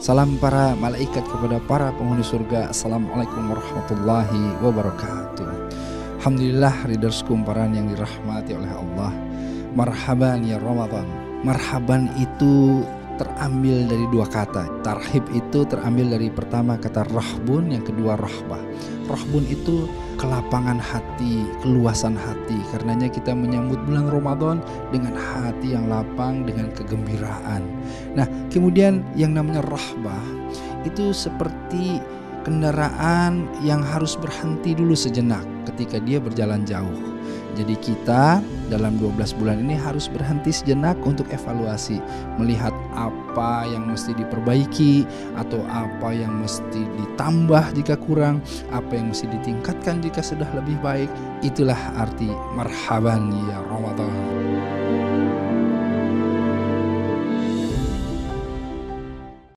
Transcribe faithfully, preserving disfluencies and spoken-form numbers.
Salam para malaikat kepada para penghuni surga. Assalamualaikum warahmatullahi wabarakatuh. Alhamdulillah, readers kumparan yang dirahmati oleh Allah. Marhaban ya Ramadan. Marhaban itu terambil dari dua kata. Tarhib itu terambil dari pertama kata rahbun, yang kedua rahbah. Rahbun itu kelapangan hati, keluasan hati. Karenanya kita menyambut bulan Ramadan dengan hati yang lapang, dengan kegembiraan. Nah, kemudian yang namanya rahbah itu seperti kendaraan yang harus berhenti dulu sejenak ketika dia berjalan jauh. Jadi kita dalam dua belas bulan ini harus berhenti sejenak untuk evaluasi, melihat apa yang mesti diperbaiki atau apa yang mesti ditambah jika kurang, apa yang mesti ditingkatkan jika sudah lebih baik. Itulah arti marhaban ya Ramadan.